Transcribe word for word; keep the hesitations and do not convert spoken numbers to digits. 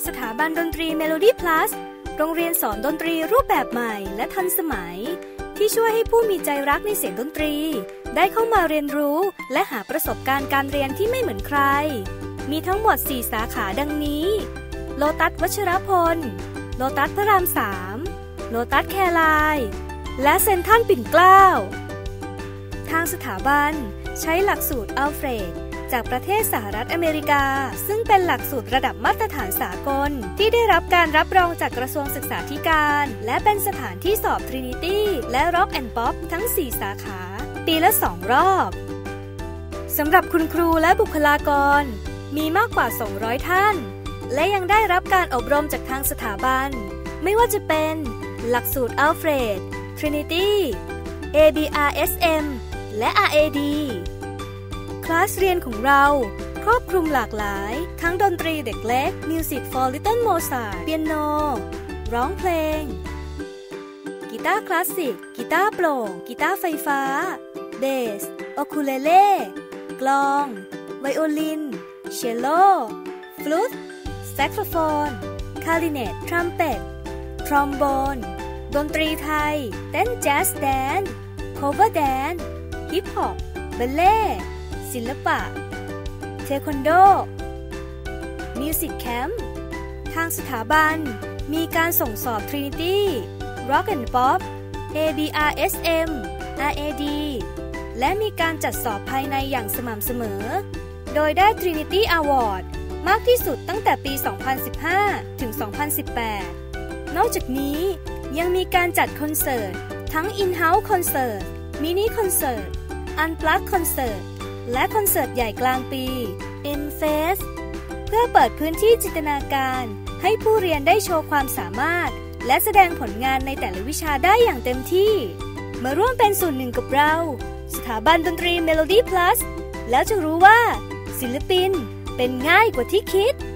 สถาบันดนตรี Melody Plus โรงเรียนสอนดนตรีรูปแบบใหม่และทันสมัยที่ช่วยให้ผู้มีใจรักในเสียงดนตรีได้เข้ามาเรียนรู้และหาประสบการณ์การเรียนที่ไม่เหมือนใครมีทั้งหมดสี่สาขาดังนี้โลตัสวัชรพลโลตัสพระรามสามโลตัสแคไลน์และเซ็นทรัลปิ่นเกล้าทางสถาบันใช้หลักสูตรอัลเฟรดจากประเทศสหรัฐอเมริกาซึ่งเป็นหลักสูตรระดับมาตรฐานสากลที่ได้รับการรับรองจากกระทรวงศึกษาธิการและเป็นสถานที่สอบ Trinity และ Rock and Pop ทั้งสี่สาขาปีละสองรอบสำหรับคุณครูและบุคลากรมีมากกว่าสองร้อยท่านและยังได้รับการอบรมจากทางสถาบันไม่ว่าจะเป็นหลักสูตรอัลเฟรด Trinity เอ บี อาร์ เอส เอ็ม และ อาร์ เอ ดี คลาสเรียนของเราครอบคลุมหลากหลายทั้งดนตรีเด็กเล็ก Music for Little Mozart เปียโนร้องเพลงกีตาร์คลาสสิกกีตาร์โปร่งกีตาร์ไฟฟ้าเบสโอคูเลเล่กลองไวโอลินเชลโลฟลูตแซกโซโฟนคลาริเนตทรัมเป็ตทรอมโบนดนตรีไทยเต้นแจ๊สแดนซ์โคเวอร์แดนซ์ฮิปฮอปบัลเล่ศิลปะเทควันโดมิวสิกแคมป์ทางสถาบันมีการส่งสอบ Trinity Rock and Pop เอ บี อาร์ เอส เอ็ม อาร์ เอ ดี และมีการจัดสอบภายในอย่างสม่ำเสมอโดยได้ Trinity Award มากที่สุดตั้งแต่ปี สองพันสิบห้า ถึง สองพันสิบแปด นอกจากนี้ยังมีการจัดคอนเสิร์ตทั้ง In-house Concert Mini Concert Unplugged Concert และคอนเสิร์ตใหญ่กลางปี M-Fest เพื่อเปิดพื้นที่จินตนาการให้ผู้เรียนได้โชว์ความสามารถและแสดงผลงานในแต่ละวิชาได้อย่างเต็มที่มาร่วมเป็นส่วนหนึ่งกับเราสถาบันดนตรี Melody Plus แล้วจะรู้ว่าศิลปินเป็นง่ายกว่าที่คิด